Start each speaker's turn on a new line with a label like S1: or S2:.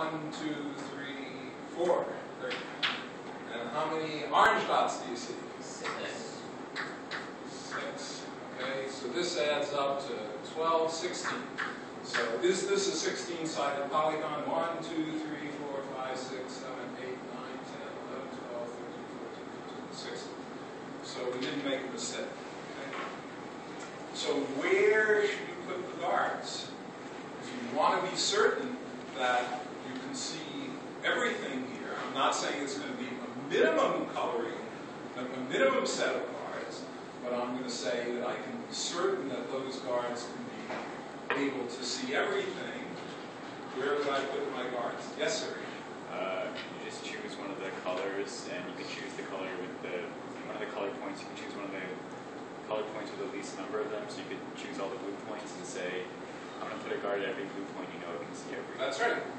S1: 1, 2, 3, 4. Great. And how many orange dots do you see?
S2: 6.
S1: 6. Okay, so this adds up to 12, 16. So is this a 16-sided polygon? 1, 2, 3, 4, 5, 6, 7, 8, 9, 10, 11, 12, 13, 14, 15, 16. So we didn't make a mistake. Okay? So where should you put the guards? If you want to be certain that you can see everything here, I'm not saying it's going to be a minimum coloring, a minimum set of guards, but I'm going to say that I can be certain that those guards can be able to see everything. Where would I put my guards? Yes, sir.
S3: You just choose one of the colors, and you can choose the color with one of the color points. You can choose one of the color points with the least number of them. So you could choose all the blue points and say, I'm going to put a guard at every blue point. You know it can see everything.
S1: That's right.